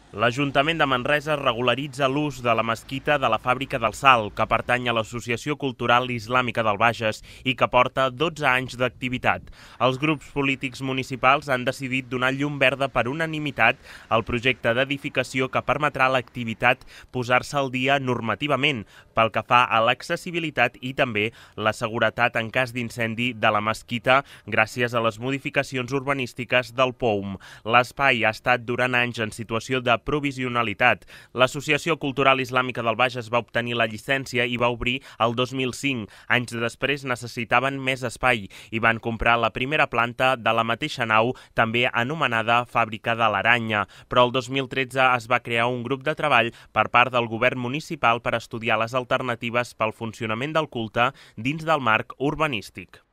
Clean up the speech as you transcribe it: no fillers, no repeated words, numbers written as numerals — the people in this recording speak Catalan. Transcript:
L'Ajuntament de Manresa regularitza l'ús de la mesquita de la Fàbrica del Sal, que pertany a l'Associació Cultural Islàmica del Bages i que porta 12 anys d'activitat. Els grups polítics municipals han decidit donar llum verda per unanimitat al projecte d'edificació que permetrà a l'activitat posar-se al dia normativament pel que fa a l'accessibilitat i també la seguretat en cas d'incendi de la mesquita gràcies a les modificacions urbanístiques del POUM. L'espai ha estat durant anys en situació de provisionalitat. L'Associació Cultural Islàmica del Bages va obtenir la llicència i va obrir el 2005. Anys després necessitaven més espai i van comprar la primera planta de la mateixa nau, també anomenada Fàbrica de l'Aranya. Però el 2013 es va crear un grup de treball per part del govern municipal per estudiar les alternatives pel funcionament del culte dins del marc urbanístic.